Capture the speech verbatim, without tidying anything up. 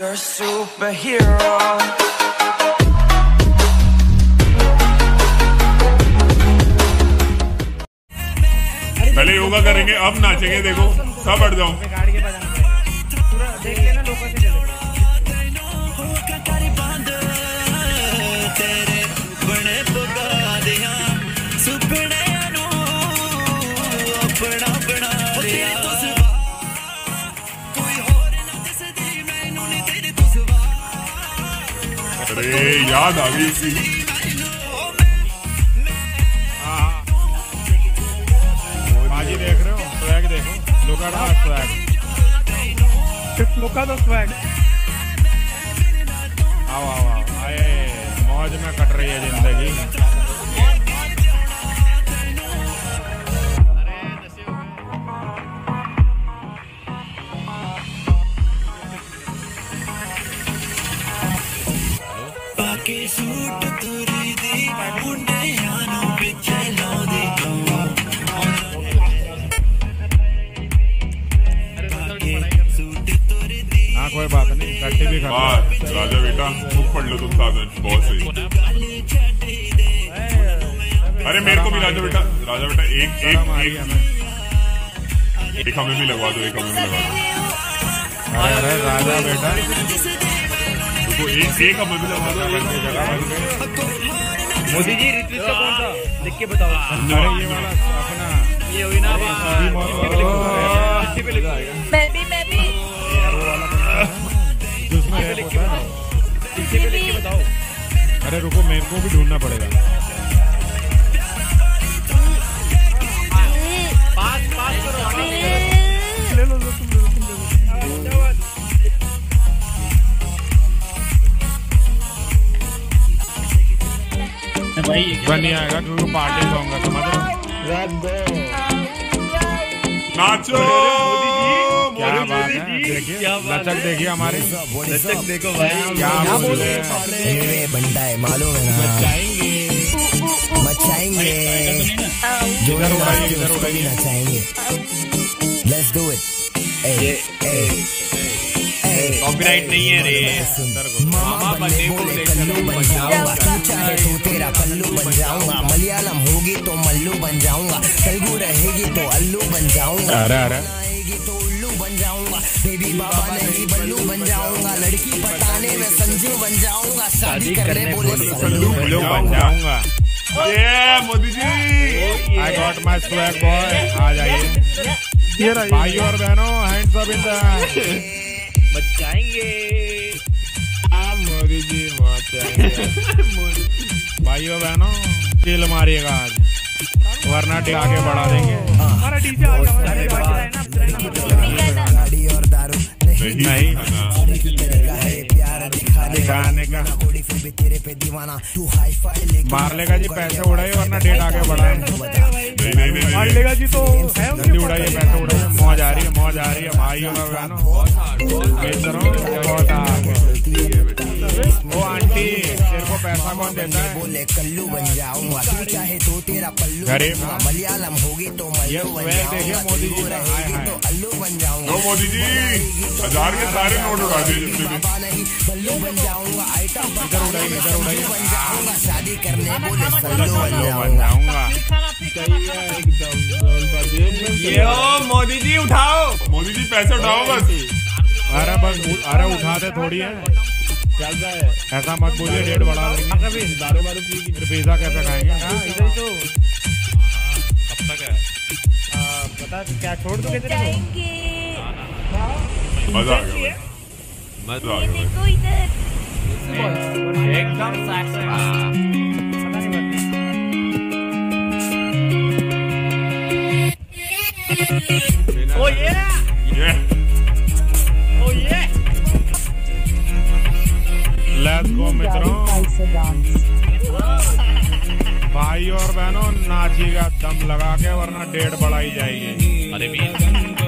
a superhero. पहले योगा करेंगे, अब नाचेंगे। देखो सब बढ़ जाओ। अरे याद आ गई थी। बाजी देख रहे हो, स्वैग देखो, look at my swag, look at the swag. आओ आओ आओ, आए मौज में कट रही है जिंदगी। सूट तुरी दी मुंडे यानो पिछे लो देखो। हाँ कोई बात नहीं, कट्टी भी खा। राजा बेटा बुक पढ़ लो तुम साथ में, बहुत सही। अरे मेरे को भी राजा बेटा, राजा बेटा एक एक एक एक हमें भी लगवा दो, एक हमें भी लगवा दो। अरे अरे राजा बेटा तो एक एक हमें भी लगवा दो। मोदी जी रिट्वीट का कौन सा लिख के बताओ। अरे ये वाला अपना ये हुई ना, मैं भी मैं भी जिसमें लिख के बताओ। अरे रुको, मेरे को भी ढूंढना पड़ेगा। पास पास करो, ले लो लो तुम ले लो तुम ले लो। भाई नहीं आएगा क्योंकि पार्टी सॉन्ग है, समझ रहे हो? नाचो। क्या बात है, देखिए लचक देखिए हमारी, लचक देखो भाई, क्या बोले बंदा है मालूम है ना। मचाएंगे मचाएंगे इधर उड़ाइए, इधर उड़ाइए, नचाएंगे। Let's do it. कॉपीराइट नहीं है रे। मामा बल्ले बोले कल्लू बन जाऊंगा, तू चाहे तो तेरा पल्लू बन जाऊंगा। मलयालम होगी तो मल्लू बन जाऊंगा, तेलुगु रहेगी तो अल्लू बन जाऊंगा, अरे अरे आएगी तो उल्लू बन जाऊंगा, बेबी बाबा नहीं बल्लू बन जाऊंगा, लड़की पटाने में संजू बन जाऊंगा, शादी करने बोले सल्लू बन जाऊंगा। ये Modi ji, I got my swag boy. आ जाइए भाई और बहनों, हैंड्स अप इन द बचाएंगे। मोदी जी बचाएंगे। भाइयों बहनों चिल मारिएगा आज, वरना आगे बढ़ा देंगे। हमारा डीजे आ गया गाड़ी और दारू नहीं दिखाने का तेरे पे दीवाना, तू हाई फाई मार लेगा जी, पैसे उड़ाइए वरना डेट आगे बढ़ाए। नहीं नहीं नहीं मार लेगा जी तो जल्दी उड़ाइए, पैसे उड़ाइए। मौज आ रही है, मौज आ रही है भाइयों और बहनों। बहुत आगे। वो आंटी तेरे को पैसा कौन देता है? बोले कल्लू बन जाऊंगा, तू चाहे तो तेरा पल्लू गरीब मलयालम होगी तो ये मल्लू बन देखिए जाऊंगा, मोदी जी का हाय हाय। तो अल्लू बन जाऊंगा। लो मोदी जी, हजार के सारे नोट उड़ा दिए जितने भी। बाबा नहीं बल्लू बन जाऊंगा, आइटम इधर उड़ाइए, इधर उड़ाइए। बन जाऊंगा, शादी करने बोले सल्लू बन बन जाऊंगा। जाऊंगा। ये मोदी जी उठाओ, मोदी जी पैसे उठाओ बस। अरे बस अरे उठाते थोड़ी है, ऐसा मत बोलिए, डेट बढ़ा देंगे। दारू वारू फिर पिज्जा कैसे खाएंगे? इधर ही तो कब तक है पता क्या, छोड़ दो कितने मजा आ गया, मजा आ गया। देखो इधर एकदम ओ ये ये ओ ये लेट्स गो मित्रों, भाई और बहनों नाचिएगा दम लगा के, वरना डेट बढ़ाई जाएगी। अरे भी